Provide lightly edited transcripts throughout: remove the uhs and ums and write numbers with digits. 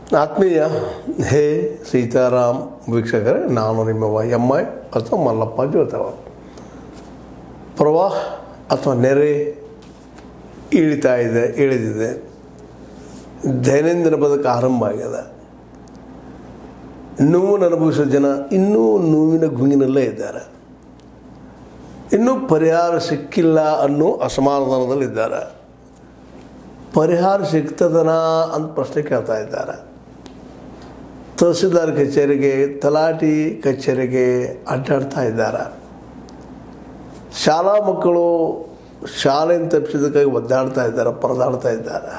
ಆತ್ಮೀಯ ಹೇ ಸೀತಾರಾಮ್ ವೀಕ್ಷಕರೇ, ನಾನು ನಿಮ್ಮ ಎಂ.ಐ. ಅಥವಾ ಮಲ್ಲಪ್ಪ ಜೋತವ. ಪ್ರವಾಹ ಅಥವಾ ನೆರೆ ಇಳಿದಿದೆ. ದೈನಂದಿನ ಬದುಕು ಆರಂಭ ಆಗ್ಯದ. ನೋವನ್ನು ಅನುಭವಿಸೋ ಜನ ಇನ್ನೂ ನೋವಿನ ಗುಂಗಿನಲ್ಲೇ ಇದ್ದಾರೆ. ಇನ್ನೂ ಪರಿಹಾರ ಸಿಕ್ಕಿಲ್ಲ ಅನ್ನೋ ಅಸಮಾಧಾನದಲ್ಲಿದ್ದಾರೆ. ಪರಿಹಾರ ಸಿಗ್ತದನಾ ಅಂತ ಪ್ರಶ್ನೆ ಕೇಳ್ತಾ ಇದ್ದಾರೆ. ತಹಸೀಲ್ದಾರ್ ಕಚೇರಿಗೆ, ತಲಾಟಿ ಕಚೇರಿಗೆ ಅಡ್ಡಾಡ್ತಾ ಇದ್ದಾರೆ. ಶಾಲಾ ಮಕ್ಕಳು ಶಾಲೆಯನ್ನು ತಪ್ಪಿಸೋದಕ್ಕಾಗಿ ಒದ್ದಾಡ್ತಾ ಇದ್ದಾರೆ, ಪರದಾಡ್ತಾ ಇದ್ದಾರೆ.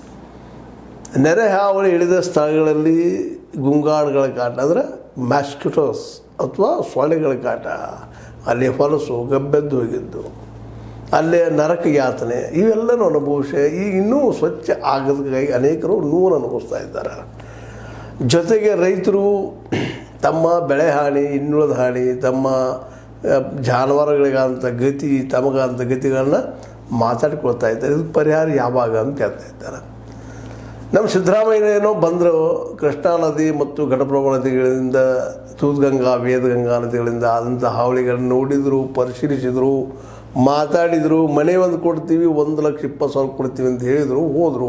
ನೆರೆ ಹಾವಳಿ ಇಳಿದ ಸ್ಥಳಗಳಲ್ಲಿ ಗುಂಗಾಡುಗಳ ಕಾಟ, ಅಂದರೆ ಮ್ಯಾಸ್ಕಿಟೋಸ್ ಅಥವಾ ಸೊಳ್ಳೆಗಳ ಕಾಟ, ಅಲ್ಲಿ ಹೊಲಸು ಗಬ್ಬೆದ್ದು ಹೋಗಿದ್ದು, ಅಲ್ಲೇ ನರಕ ಯಾತನೆ ಇವೆಲ್ಲನೂ ಅನುಭವಿಸಿ ಈಗ ಇನ್ನೂ ಸ್ವಚ್ಛ ಆಗೋದಕ್ಕಾಗಿ ಅನೇಕರು ನೋವನ್ನು ಅನುಭವಿಸ್ತಾ ಇದ್ದಾರೆ. ಜೊತೆಗೆ ರೈತರು ತಮ್ಮ ಬೆಳೆ ಹಾನಿ, ಇನ್ನುಳಿದ ಹಾನಿ, ತಮ್ಮ ಜಾನುವಾರುಗಳಿಗಂಥ ಗತಿ, ತಮಗಂಥ ಗತಿಗಳನ್ನ ಮಾತಾಡ್ಕೊಳ್ತಾ ಇದ್ದಾರೆ. ಇದು ಪರಿಹಾರ ಯಾವಾಗ ಅಂತ ಕೇಳ್ತಾ ಇದ್ದಾರೆ. ನಮ್ಮ ಸಿದ್ದರಾಮಯ್ಯನೇನೋ ಬಂದರು, ಕೃಷ್ಣಾ ನದಿ ಮತ್ತು ಘಟಪ್ರಭಾ ನದಿಗಳಿಂದ, ತೂದ್ಗಂಗಾ, ವೇದಗಂಗಾ ನದಿಗಳಿಂದ ಆದಂಥ ಹಾವಳಿಗಳನ್ನು ನೋಡಿದರು, ಪರಿಶೀಲಿಸಿದರು, ಮಾತಾಡಿದರು. ಮನೆ ಒಂದು ಕೊಡ್ತೀವಿ, 1,20,000 ಕೊಡ್ತೀವಿ ಅಂತ ಹೇಳಿದರು, ಹೋದರು.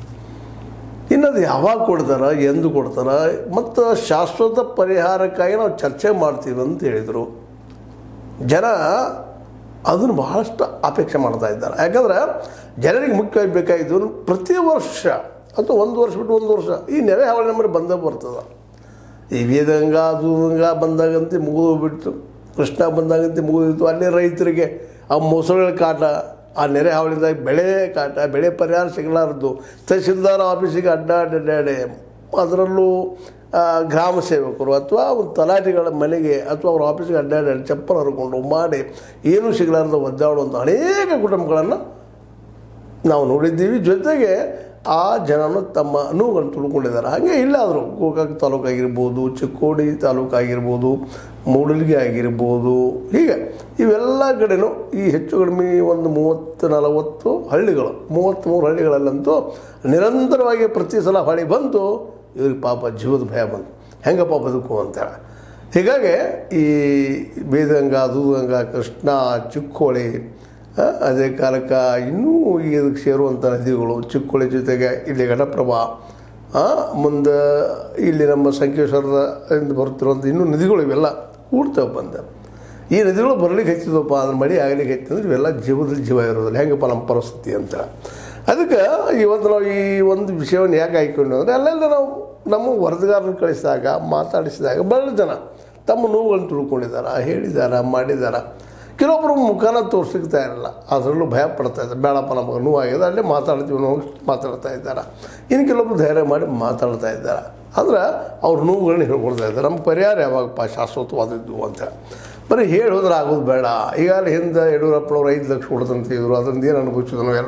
ಇನ್ನದು ಯಾವಾಗ ಕೊಡ್ತಾರೆ, ಎಂದು ಕೊಡ್ತಾರೆ, ಮತ್ತು ಶಾಶ್ವತ ಪರಿಹಾರಕ್ಕಾಗಿ ನಾವು ಚರ್ಚೆ ಮಾಡ್ತೀವಿ ಅಂತ ಹೇಳಿದರು. ಜನ ಅದನ್ನು ಬಹಳಷ್ಟು ಅಪೇಕ್ಷೆ ಮಾಡ್ತಾ ಇದ್ದಾರೆ. ಯಾಕಂದರೆ ಜನರಿಗೆ ಮುಖ್ಯವಾಗಿ ಬೇಕಾಗಿದ್ದು ಪ್ರತಿ ವರ್ಷ ಅಥವಾ 1 ವರ್ಷ ಬಿಟ್ಟು 1 ವರ್ಷ ಈ ನೆರೆ ಹಾವಳಿ ನಮ್ಮಲ್ಲಿ ಬಂದೇ ಬರ್ತದೆ. ಈ ವೇದಗಂಗಾ, ತೂದ್ಗಂಗಾ ಬಂದಾಗಂತೆ ಮುಗಿದೋಗ್ಬಿಟ್ಟು, ಕೃಷ್ಣ ಬಂದಾಗಂತೆ ಮುಗಿದಿತ್ತು. ಅಲ್ಲೇ ರೈತರಿಗೆ ಆ ಮೊಸಳೆಗಳ ಕಾಟ, ಆ ನೆರೆ ಹಾವಳಿದಾಗ ಬೆಳೆ ಕಾಟ, ಬೆಳೆ ಪರಿಹಾರ ಸಿಗಲಾರದ್ದು, ತಹಸೀಲ್ದಾರ್ ಆಫೀಸಿಗೆ ಅಡ್ಡಾಡಿ, ಅದರಲ್ಲೂ ಗ್ರಾಮ ಸೇವಕರು ಅಥವಾ ಒಂದು ತಲಾಟಿಗಳ ಮನೆಗೆ ಅಥವಾ ಅವ್ರ ಆಫೀಸಿಗೆ ಅಡ್ಡಾಡಿ ಚಪ್ಪಲ್ ಹರ್ಕೊಂಡು ಮಾಡಿ ಏನೂ ಸಿಗಲಾರ್ದು ಒದ್ದಾಡುವಂಥ ಅನೇಕ ಕುಟುಂಬಗಳನ್ನು ನಾವು ನೋಡಿದ್ದೀವಿ. ಜೊತೆಗೆ ಆ ಜನನು ತಮ್ಮ ನೋವುಗಳನ್ನು ತುಳ್ಕೊಂಡಿದ್ದಾರೆ. ಹಾಗೆ ಇಲ್ಲಾದರೂ ಗೋಕಾಕ್ ತಾಲೂಕು ಆಗಿರ್ಬೋದು, ಚಿಕ್ಕೋಡಿ ತಾಲೂಕು ಆಗಿರ್ಬೋದು, ಮೂಡಲ್ಗಿ ಆಗಿರ್ಬೋದು, ಹೀಗೆ ಇವೆಲ್ಲ ಕಡೆಯೂ ಈ ಹೆಚ್ಚು ಕಡಿಮೆ ಒಂದು 30-40 ಹಳ್ಳಿಗಳು, 33 ಹಳ್ಳಿಗಳಲ್ಲಂತೂ ನಿರಂತರವಾಗಿ ಪ್ರತಿ ಸಲ ಹೊಳೆ ಬಂತು. ಇವ್ರಿಗೆ ಪಾಪ ಜೀವದ ಭಯ ಬಂತು, ಹೆಂಗಪ್ಪ ಬದುಕು ಅಂತೇಳಿ. ಹೀಗಾಗಿ ಈ ವೇದಗಂಗಾ, ತೂದ್ಗಂಗಾ, ಕೃಷ್ಣ, ಚಿಕ್ಕೋಳಿ, ಅದೇ ಕಾಲಕ್ಕೆ ಇನ್ನೂ ಇದಕ್ಕೆ ಸೇರುವಂಥ ನದಿಗಳು, ಚಿಕ್ಕೋಳಿ ಜೊತೆಗೆ ಇಲ್ಲಿ ಘಟಪ್ರಭಾ, ಮುಂದೆ ಇಲ್ಲಿ ನಮ್ಮ ಸಂಕೇಶ್ವರದಿಂದ ಬರುತ್ತಿರುವಂಥ ಇನ್ನೂ ನದಿಗಳು ಇವೆಲ್ಲ ಕೂಡ್ತವೆ ಬಂದ. ಈ ನದಿಗಳು ಬರಲಿಕ್ಕೆ ಹೆಚ್ಚಿದವಪ್ಪ, ಅದ್ರ ಮಳೆ ಆಗಲಿಕ್ಕೆ ಹೆಚ್ಚಿದ್ರೆ ಇವೆಲ್ಲ ಜೀವದಲ್ಲಿ ಜೀವ ಇರೋದಿಲ್ಲ. ಹೆಂಗಪ್ಪ ನಮ್ಮ ಪರಿಸ್ಥಿತಿ ಅಂತ. ಅದಕ್ಕೆ ಇವತ್ತು ನಾವು ಈ ಒಂದು ವಿಷಯವನ್ನು ಯಾಕೆ ಆಯ್ಕೊಂಡು ಅಂದರೆ, ಅಲ್ಲೆಲ್ಲ ನಾವು ನಮ್ಮ ವರದಿಗಾರನ ಕಳಿಸಿದಾಗ, ಮಾತಾಡಿಸಿದಾಗ ಬಹಳ ಜನ ತಮ್ಮ ನೋವುಗಳನ್ನು ತಿಳ್ಕೊಂಡಿದ್ದಾರೆ, ಹೇಳಿದ್ದಾರೆ, ಮಾಡಿದ್ದಾರೆ. ಕೆಲವೊಬ್ಬರು ಮುಖಾನ ತೋರಿಸ್ಲಿಕ್ಕೆ ತಯಾರಿಲ್ಲ, ಅದರಲ್ಲೂ ಭಯ ಪಡ್ತಾ ಇದ್ದಾರೆ. ಬೇಡಪ್ಪ ನಮಗೆ ನೋವಾಗಿದೆ, ಅಲ್ಲೇ ಮಾತಾಡ್ತೀವಿ ನಾವು ಮಾತಾಡ್ತಾ ಇದ್ದಾರೆ. ಇನ್ನು ಕೆಲವೊಬ್ರು ಧೈರ್ಯ ಮಾಡಿ ಮಾತಾಡ್ತಾ ಇದ್ದಾರೆ. ಅಂದ್ರೆ ಅವ್ರ ನೋವುಗಳನ್ನ ಹೇಳ್ಕೊಳ್ತಾ ಇದ್ದಾರೆ. ನಮ್ಮ ಪರಿಹಾರ ಯಾವಾಗಪ್ಪ ಶಾಶ್ವತವಾದದ್ದು ಅಂತ ಬರೀ ಹೇಳಿ ಹೋದ್ರೆ ಆಗೋದು ಬೇಡ. ಈಗಾಗಲೇ ಹಿಂದೆ ಯಡಿಯೂರಪ್ಪನವ್ರು 5 ಲಕ್ಷ ಕೊಡ್ತಂತಿದ್ರು. ಅದರಿಂದ ಏನು ಅನುಭವಿಸಿದ್ರು ನಾವು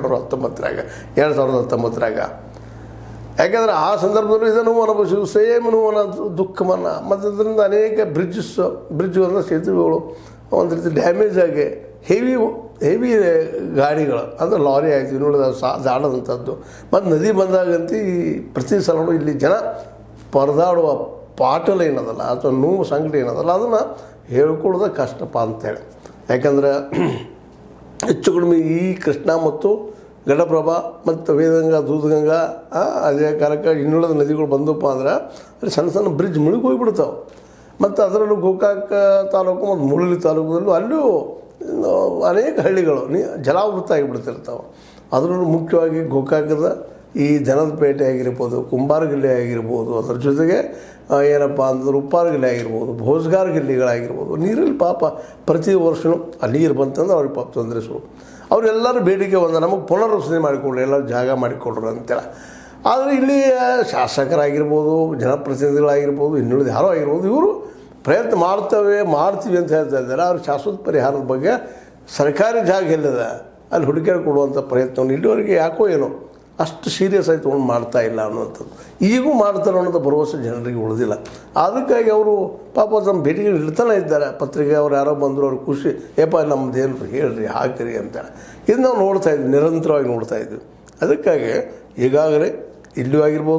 2019 ಯಾಕೆಂದರೆ ಆ ಸಂದರ್ಭದಲ್ಲೂ ಇದನ್ನು ಅನುಭವಿಸಿದ್ರು, ಸೇಮ್ ನೋವನ್ನು, ದುಃಖವನ್ನು. ಮತ್ತು ಅದರಿಂದ ಅನೇಕ ಬ್ರಿಡ್ಜ್ಗಳನ್ನು, ಸೇತುವೆಗಳು ಒಂದು ರೀತಿ ಡ್ಯಾಮೇಜ್ ಆಗಿ ಹೆವಿ ಗಾಡಿಗಳು, ಅಂದರೆ ಲಾರಿ ಆಯಿತು, ಇನ್ನುಳಿದ ದಾಡದಂಥದ್ದು. ಮತ್ತು ನದಿ ಬಂದಾಗಂತೂ ಈ ಪ್ರತಿ ಸಲವೂ ಇಲ್ಲಿ ಜನ ಪರದಾಡುವ ಪಾಟಲ್ ಏನದಲ್ಲ ಅಥವಾ ನೋವು ಸಂಕಟ ಏನದಲ್ಲ, ಅದನ್ನು ಹೇಳ್ಕೊಳ್ಳೋದು ಕಷ್ಟಪ್ಪ ಅಂತೇಳಿ. ಯಾಕಂದರೆ ಹೆಚ್ಚು ಕಡಿಮೆ ಈ ಕೃಷ್ಣ ಮತ್ತು ಘಟಪ್ರಭಾ ಮತ್ತು ವೇದಗಂಗಾ, ತೂದ್ಗಂಗಾ, ಅದೇ ಕಾಲಕ್ಕೆ ಇನ್ನುಳಿದ ನದಿಗಳು ಬಂದಪ್ಪ ಅಂದ್ರೆ ಅಲ್ಲಿ ಸಣ್ಣ ಸಣ್ಣ ಬ್ರಿಡ್ಜ್ ಮುಳುಗಿ ಹೋಗಿಬಿಡ್ತಾವೆ. ಮತ್ತು ಅದರಲ್ಲೂ ಗೋಕಾಕ್ ತಾಲೂಕು ಮತ್ತು ಮೂಡಲ್ಗಿ ತಾಲೂಕದಲ್ಲೂ ಅಲ್ಲೂ ಅನೇಕ ಹಳ್ಳಿಗಳು ಜಲಾವೃತ ಆಗಿಬಿಡ್ತಿರ್ತಾವೆ. ಅದರಲ್ಲೂ ಮುಖ್ಯವಾಗಿ ಗೋಕಾಕದ ಈ ಜನದ ಪೇಟೆ ಆಗಿರ್ಬೋದು, ಕುಂಬಾರಗಿಲ್ಲಿ ಆಗಿರ್ಬೋದು, ಅದರ ಜೊತೆಗೆ ಏನಪ್ಪ ಅಂದ್ರೆ ಉಪ್ಪಾರಗಿಲ್ಲಿ ಆಗಿರ್ಬೋದು, ಭೋಜ್ಗಾರ್ ಗಿಲ್ಲಿಗಳಾಗಿರ್ಬೋದು. ನೀರಲ್ಲಿ ಪಾಪ ಪ್ರತಿ ವರ್ಷವೂ ಆ ನೀರು ಬಂತಂದ್ರೆ ಅವ್ರಿಗೆ ಪಾಪ ತೊಂದರೆ ಶುರು. ಅವರೆಲ್ಲರೂ ಬೇಡಿಕೆ ನಮಗೆ ಪುನರ್ವಸತಿ ಮಾಡಿಕೊಡ್ರಿ, ಎಲ್ಲರೂ ಜಾಗ ಮಾಡಿಕೊಡ್ರಿ ಅಂತೇಳಿ. ಆದರೆ ಇಲ್ಲಿ ಶಾಸಕರಾಗಿರ್ಬೋದು, ಜನಪ್ರತಿನಿಧಿಗಳಾಗಿರ್ಬೋದು, ಇನ್ನುಳಿದ ಯಾರೋ ಆಗಿರ್ಬೋದು, ಇವರು ಪ್ರಯತ್ನ ಮಾಡ್ತೀವಿ ಅಂತ ಹೇಳ್ತಾ ಇದ್ದಾರೆ. ಅವ್ರ ಶಾಶ್ವತ ಪರಿಹಾರದ ಬಗ್ಗೆ ಸರ್ಕಾರಿ ಜಾಗ ಎಲ್ಲದ ಅಲ್ಲಿ ಹುಡುಕಾಡಿ ಕೊಡುವಂಥ ಪ್ರಯತ್ನವನ್ನು ಇಲ್ಲಿವರೆಗೆ ಯಾಕೋ ಏನೋ ಅಷ್ಟು ಸೀರಿಯಸ್ ಆಗಿ ತೊಗೊಂಡು ಮಾಡ್ತಾ ಇಲ್ಲ ಅನ್ನುವಂಥದ್ದು. ಈಗೂ ಮಾಡ್ತಾರೆ ಅನ್ನೋದು ಭರವಸೆ ಜನರಿಗೆ ಉಳಿದಿಲ್ಲ. ಅದಕ್ಕಾಗಿ ಅವರು ಪಾಪ ತಮ್ಮ ಭೇಟಿಗೆ ಇಡ್ತಾನೆ ಇದ್ದಾರೆ. ಪತ್ರಿಕೆ ಅವ್ರು ಯಾರೋ ಬಂದರು, ಅವ್ರು ಖುಷಿ, ಏಪ್ಪ ನಮ್ಮದೇನು ಹೇಳ್ರಿ, ಹಾಕಿರಿ ಅಂತೇಳಿ. ಇದು ನಾವು ನೋಡ್ತಾಯಿದ್ವಿ, ನಿರಂತರವಾಗಿ ನೋಡ್ತಾಯಿದ್ವಿ. ಅದಕ್ಕಾಗಿ ಈಗಾಗಲೇ ಇಲ್ಲೂ ಆಗಿರ್ಬೋದು,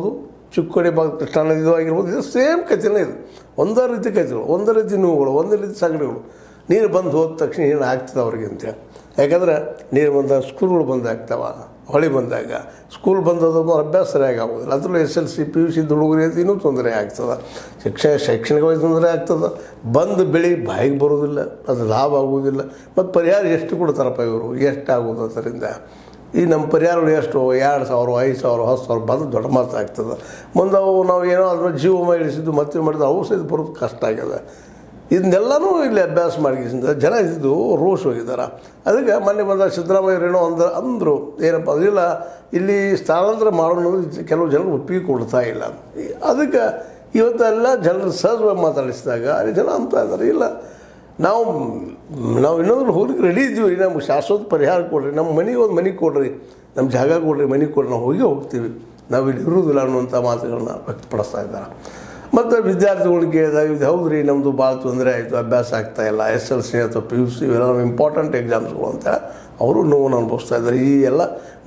ಚಿಕ್ಕೋಡಿ ಭಾಗ ಕೃಷ್ಣಾ ನದಿದು ಆಗಿರ್ಬೋದು, ಇದು ಸೇಮ್ ಕಥೆನೇ ಇದು. ಒಂದೇ ರೀತಿ ಕಥೆಗಳು, ಒಂದೇ ರೀತಿ ನೋವುಗಳು, ಒಂದೇ ರೀತಿ ಸಂಗಡಿಗಳು. ನೀರು ಬಂದು ಹೋದ ತಕ್ಷಣ ಏನು ಆಗ್ತದೆ ಅವ್ರಿಗೆ ಅಂತೇಳಿ. ಯಾಕಂದ್ರೆ ನೀರು ಬಂದಾಗ ಸ್ಕೂಲ್ಗಳು ಬಂದಾಗ್ತಾವ, ಹೊಳೆ ಬಂದಾಗ ಸ್ಕೂಲ್ ಬಂದದ್ದು ಅಭ್ಯಾಸ ಸರಿಯಾಗಿ ಆಗೋದಿಲ್ಲ. ಅದರಲ್ಲೂ SLC PUC ಹುಡುಗರು ಅಂತ ಇನ್ನೂ ತೊಂದರೆ ಆಗ್ತದೆ, ಶೈಕ್ಷಣಿಕವಾಗಿ ತೊಂದರೆ ಆಗ್ತದೆ. ಬಂದು ಬೆಳೆ ಬಾಯಿಗೆ ಬರೋದಿಲ್ಲ, ಅದು ಲಾಭ ಆಗೋದಿಲ್ಲ. ಮತ್ತು ಪರಿಹಾರ ಎಷ್ಟು ಕೊಡ್ತಾರಪ್ಪ ಇವರು, ಎಷ್ಟು ಆಗೋದು ಅದರಿಂದ? ಈ ನಮ್ಮ ಪರಿಹಾರಗಳು ಎಷ್ಟು 2,000 5,000 10,000 ಬಂದು ದೊಡ್ಡ ಮಾತಾಗ್ತದೆ. ಮುಂದೆ ಅವು ನಾವು ಏನೋ ಅದ್ರ ಜೀವ ಇಳಿಸಿದ್ದು ಮತ್ತೆ ಮಾಡಿದ್ರೆ ಅವು ಸಹಿತ ಬರೋದು ಕಷ್ಟ ಆಗ್ಯದ. ಇದನ್ನೆಲ್ಲನೂ ಇಲ್ಲಿ ಅಭ್ಯಾಸ ಮಾಡಿಸಿದ ಜನ ಇದ್ದು ರೋಷ್ ಹೋಗಿದ್ದಾರೆ. ಅದಕ್ಕೆ ಮೊನ್ನೆ ಬಂದ ಸಿದ್ದರಾಮಯ್ಯರೇನೋ ಅಂದರು ಏನಪ್ಪ ಅದರಿಲ್ಲ, ಇಲ್ಲಿ ಸ್ಥಳಾಂತರ ಮಾಡೋದು ಕೆಲವು ಜನರು ಒಪ್ಪಿಗೆ ಕೊಡ್ತಾ ಇಲ್ಲ. ಅದಕ್ಕೆ ಇವತ್ತೆಲ್ಲ ಜನರು ಸಹಜವಾಗಿ ಮಾತಾಡಿಸಿದಾಗ ಅಲ್ಲಿ ಜನ ಅಂತ ಇದ್ದಾರೆ, ಇಲ್ಲ ನಾವು ಇನ್ನೊಂದು ಹೋಗ್ಲಿಕ್ಕೆ ರೆಡಿ ಇದ್ದೀವಿ, ನಮ್ಗೆ ಶಾಶ್ವತ ಪರಿಹಾರ ಕೊಡ್ರಿ, ನಮ್ಮ ಮನೆಗೆ ಒಂದು ಮನೆ ಕೊಡ್ರಿ, ನಮ್ಮ ಜಾಗ ಕೊಡ್ರಿ, ಮನೆ ಕೊಡ್ರಿ, ನಾವು ಹೋಗ್ತೀವಿ, ನಾವು ಇಲ್ಲಿ ಇರುವುದಿಲ್ಲ ಅನ್ನುವಂಥ ಮಾತುಗಳನ್ನ ವ್ಯಕ್ತಪಡಿಸ್ತಾ ಇದ್ದಾರೆ. ಮತ್ತು ವಿದ್ಯಾರ್ಥಿಗಳಿಗೆ ಕೇಳಿದಾಗ ಇದು ಹೌದು ರೀ, ನಮ್ಮದು ಭಾಳ ತೊಂದರೆ ಆಯಿತು, ಅಭ್ಯಾಸ ಆಗ್ತಾಯಿಲ್ಲ, SLC ಅಥವಾ PUC ಇವೆಲ್ಲ ನಮ್ಮ ಇಂಪಾರ್ಟೆಂಟ್ ಎಕ್ಸಾಮ್ಸ್ಗಳು ಅಂತ ಅವರು ನೋವನ್ನು ಅನುಭವಿಸ್ತಾ ಇದ್ದಾರೆ. ಈ ಎಲ್ಲ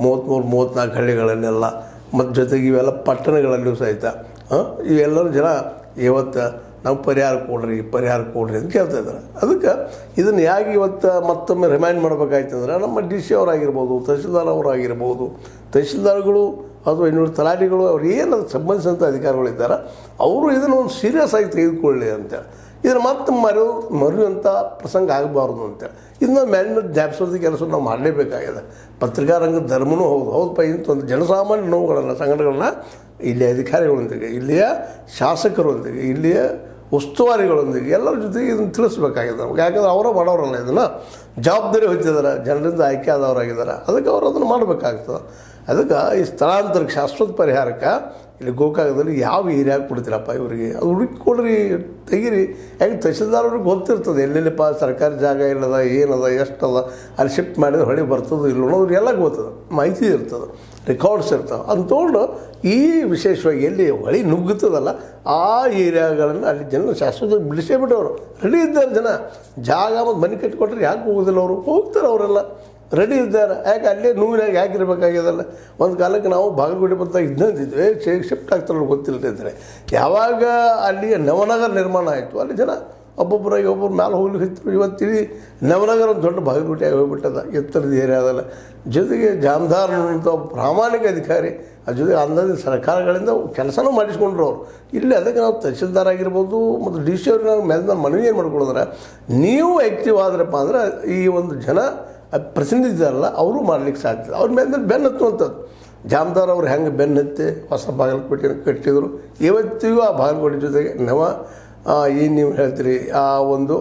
33-34 ಹಳ್ಳಿಗಳಲ್ಲೆಲ್ಲ, ಮತ್ತು ಜೊತೆಗೆ ಇವೆಲ್ಲ ಪಟ್ಟಣಗಳಲ್ಲೂ ಸಹಿತ ಇವೆಲ್ಲರೂ ಜನ ಇವತ್ತು ನಾವು ಪರಿಹಾರ ಕೊಡ್ರಿ ಅಂತ ಕೇಳ್ತಾ ಇದ್ದಾರೆ. ಅದಕ್ಕೆ ಇದನ್ನು ಯಾಕೆ ಇವತ್ತು ಮತ್ತೊಮ್ಮೆ ರಿಮೈಂಡ್ ಮಾಡಬೇಕಾಯ್ತು ಅಂದರೆ, ನಮ್ಮ DC ಅವರಾಗಿರ್ಬೋದು, ತಹಶೀಲ್ದಾರ್ ಅವರಾಗಿರ್ಬೋದು, ತಹಶೀಲ್ದಾರ್ಗಳು ಅಥವಾ ಇನ್ನೂರು ತಲಾಟಿಗಳು ಅವ್ರು ಏನು ಸಂಬಂಧಿಸಿದಂಥ ಅಧಿಕಾರಿಗಳಿದ್ದಾರೆ, ಅವರು ಇದನ್ನು ಒಂದು ಸೀರಿಯಸ್ ಆಗಿ ತೆಗೆದುಕೊಳ್ಳಿ ಅಂತೇಳಿ. ಇದನ್ನು ಮತ್ತೆ ಮರೆಯುವಂಥ ಪ್ರಸಂಗ ಆಗಬಾರ್ದು ಅಂತೇಳಿ ಇದನ್ನ ಮೇಲಿನ ಜ್ಞಾಪಿಸೋದು ಕೆಲಸ ನಾವು ಮಾಡಲೇಬೇಕಾಗಿದೆ. ಪತ್ರಿಕಾ ರಂಗದ ಧರ್ಮನೂ ಹೌದಪ್ಪ, ಇಂಥ ಒಂದು ಜನಸಾಮಾನ್ಯ ನೋವುಗಳನ್ನು ಸಂಘಟನೆಗಳನ್ನ ಇಲ್ಲಿಯ ಅಧಿಕಾರಿಗಳೊಂದಿಗೆ, ಇಲ್ಲಿಯ ಶಾಸಕರೊಂದಿಗೆ, ಇಲ್ಲಿಯ ಉಸ್ತುವಾರಿಗಳೊಂದಿಗೆ ಎಲ್ಲರ ಜೊತೆಗೆ ಇದನ್ನು ತಿಳಿಸ್ಬೇಕಾಗಿದೆ ನಮ್ಗೆ. ಯಾಕಂದ್ರೆ ಅವರ ಮಾಡೋರಲ್ಲ, ಇದನ್ನು ಜವಾಬ್ದಾರಿ ಹೊತ್ತಿದ್ದಾರೆ, ಜನರಿಂದ ಆಯ್ಕೆ ಆದವರಾಗಿದ್ದಾರೆ, ಅದಕ್ಕೆ ಅವರು ಅದನ್ನು ಮಾಡಬೇಕಾಗ್ತದೆ. ಅದಕ್ಕೆ ಈ ಸ್ಥಳಾಂತರಕ್ಕೆ ಶಾಶ್ವತ ಪರಿಹಾರಕ್ಕೆ ಇಲ್ಲಿ ಗೋಕಾಕದಲ್ಲಿ ಯಾವ ಏರಿಯಾಗೆ ಕೊಡ್ತೀರಪ್ಪ ಇವರಿಗೆ, ಅದು ಹುಡುಕಿ ಕೊಡ್ರಿ, ತೆಗೀರಿ. ಯಾಕೆ ತಹಶೀಲ್ದಾರ್ ಅವ್ರಿಗೆ ಗೊತ್ತಿರ್ತದೆ ಎಲ್ಲೆಲ್ಲಿಪ್ಪ ಸರ್ಕಾರಿ ಜಾಗ ಇಲ್ಲದ, ಏನದ, ಎಷ್ಟದ, ಅಲ್ಲಿ ಶಿಫ್ಟ್ ಮಾಡಿದ್ರೆ ಹೊಳೆ ಬರ್ತದೆ ಇಲ್ಲ ಅನ್ನೋದು ಎಲ್ಲ ಗೊತ್ತದ, ಮಾಹಿತಿ ಇರ್ತದೆ, ರೆಕಾರ್ಡ್ಸ್ ಇರ್ತವೆ. ಅಂತ ತೊಗೊಂಡು ಈ ವಿಶೇಷವಾಗಿ ಎಲ್ಲಿ ಹೊಳೆ ನುಗ್ಗುತ್ತದಲ್ಲ ಆ ಏರಿಯಾಗಳನ್ನು ಅಲ್ಲಿ ಜನ ಶಾಶ್ವತ ಬಿಡಿಸೇ ಬಿಟ್ಟವರು ರೆಡಿ ಇದ್ದಾರೆ. ಜನ ಜಾಗ ಮತ್ತು ಮನೆ ಕಟ್ಟಿಕೊಟ್ರೆ ಯಾಕೆ ಹೋಗೋದಿಲ್ಲ, ಅವರು ಹೋಗ್ತಾರೆ, ಅವರೆಲ್ಲ ರೆಡಿ ಇದ್ದಾರೆ. ಯಾಕೆ ಅಲ್ಲೇ ನೋವಿನಾಗ ಯಾಕಿರ್ಬೇಕಾಗ್ಯದಲ್ಲ. ಒಂದು ಕಾಲಕ್ಕೆ ನಾವು ಬಾಗಲಕೋಟೆ ಬಂದಾಗ ಇದ್ದಂತಿದ್ವಿ, ಶಿಫ್ಟ್ ಆಗ್ತಾರಲ್ಲ ಗೊತ್ತಿಲ್ಲದಿದ್ದರೆ. ಯಾವಾಗ ಅಲ್ಲಿ ನವನಗರ ನಿರ್ಮಾಣ ಆಯಿತು, ಅಲ್ಲಿ ಜನ ಒಬ್ಬೊಬ್ಬರಾಗಿ ಒಬ್ಬರು ಮ್ಯಾಲೆ ಹೋಗ್ಲಿಕ್ಕೆ ಹತ್ತಿರ. ಇವತ್ತಿಡೀ ನವನಗರ ಒಂದು ದೊಡ್ಡ ಬಾಗಲಕೋಟೆಯಾಗಿ ಹೋಗ್ಬಿಟ್ಟದ, ಎತ್ತರದ ಏರಿಯಾದಲ್ಲ. ಜೊತೆಗೆ ಜಾಮದಾರ್ ಅನ್ನುವಂಥ ಪ್ರಾಮಾಣಿಕ ಅಧಿಕಾರಿ, ಅದ್ರ ಜೊತೆಗೆ ಅಂದಾಜಿನ ಸರ್ಕಾರಗಳಿಂದ ಕೆಲಸನೂ ಮಾಡಿಸ್ಕೊಂಡ್ರು ಅವರು. ಇಲ್ಲಿ ಅದಕ್ಕೆ ನಾವು ತಹಶೀಲ್ದಾರ್ ಆಗಿರ್ಬೋದು ಮತ್ತು DC ಅವ್ರಿಗೆ ನಾವು ಮೇಲೆ ಮನವಿ ಏನು ಮಾಡ್ಕೊಳ್ಳೋದ್ರೆ, ನೀವು ಆ್ಯಕ್ಟಿವ್ ಆದ್ರಪ್ಪ ಅಂದ್ರೆ ಈ ಒಂದು ಜನ ಪ್ರತಿನಿಧಿದಾರಲ್ಲ ಅವರು ಮಾಡ್ಲಿಕ್ಕೆ ಸಾಧ್ಯ. ಅವ್ರ ಮೇಲೆ ಬೆನ್ನು ಹತ್ತುವಂಥದ್ದು. ಜಾಮದಾರ್ ಅವ್ರು ಹೆಂಗೆ ಬೆನ್ನು ಹತ್ತಿ ಹೊಸ ಬಾಗಲಕೋಟೆಯನ್ನು ಕಟ್ಟಿದರು, ಇವತ್ತಿಗೂ ಆ ಬಾಗಲಕೋಟೆ ಜೊತೆಗೆ ಏನು ನೀವು ಹೇಳ್ತೀರಿ ಆ ಒಂದು